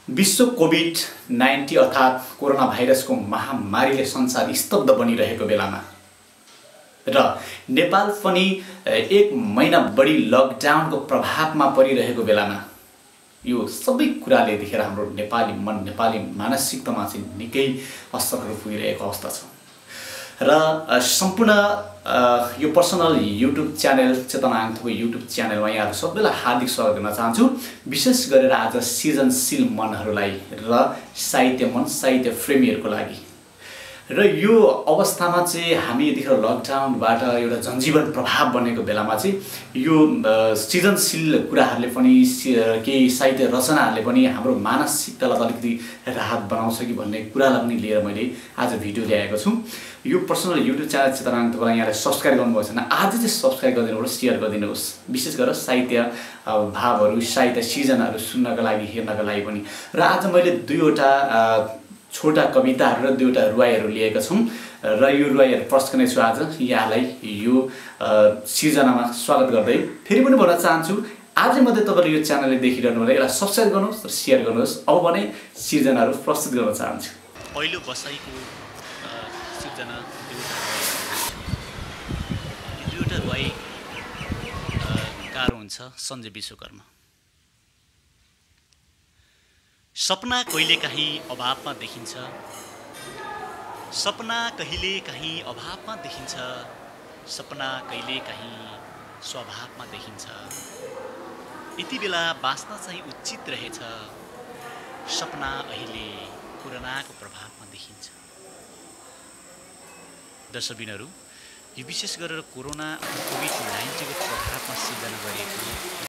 विश्व कोभिड-19 अर्थात् कोरोना भाइरसको महामारीले संसार स्तब्ध बनिरहेको बेलामा र नेपाल पनि 1 महिना बढी लकडाउनको प्रभावमा परिरहेको बेलामा यो सबै कुराले देखेर हाम्रो नेपाली मन नेपाली मानसिकतामा चाहिँ निकै असरहरू पुगिरहेको अवस्था छ र सम्पूर्ण यो पर्सनल युट्युब च्यानल चेतना आङथोको युट्युब च्यानलमा यहाँहरु सबैलाई हार्दिक स्वागत गर्न चाहन्छु। विशेष गरेर आज सृजनशील मनहरुलाई र साहित्य मन साहित्य प्रेमीहरुको लागि र यो अवस्थामा चाहिँ हामी यतिखेर लकडाउनबाट एउटा जनजीवन प्रभाव बनेको बेलामा चाहिँ यो सृजनशील कुराहरुले पनि केही साहित्य रचनाहरुले पनि हाम्रो मानसिकतालाई अलिकति राहत बनाउँछ कि भन्ने कुरालाई पनि लिएर मैले आज भिडियो ल्याएको छु। यो पर्सनल युट्युब च्यानल चेतना आङथोलाई यहाँले सब्स्क्राइब गर्नुभएको छैन आज चाहिँ सब्स्क्राइब गरिदिनुहोस्, शेयर गरिदिनुहोस्। विशेष गरेर साहित्य भावहरु साहित्य सृजनाहरु सुन्नको लागि हेर्नको लागि पनि। र आज मैले दुईवटा छोटा कविताहरु र दुईवटा रुवाईहरु लिएका छौं र यो रुवाईहरु प्रस्तुत गर्नेछु आज यहाँलाई यो सृजनामा स्वागत गर्दै फेरि पनि भन्न चाहन्छु आज मात्रै तपाईले यो च्यानलले देखिरहनु भने यसलाई सब्स्क्राइब गर्नुहोस् र शेयर गर्नुहोस्। अब भने सृजनाहरु प्रस्तुत गर्न चाहन्छु। पहिलो बसाइको सृजना दुईवटा रुवाई गाह्रो हुन्छ। सञ्जय विश्वकर्मा। सपना कहिलेकाहीँ अभावमा देखिन्छ, सपना कहिलेकाहीँ अभावमा देखिन्छ, सपना कहिलेकाहीँ स्वभावमा देखिन्छ। यति बेला बाँच्न चाहिँ उचित रहेछ, सपना अहिले कोरोनाको प्रभावमा देखिन्छ। दर्शकबिनहरू, यो विशेष गरेर कोरोना कोभिड-19 को प्रभावमा सिर्जना गरिएको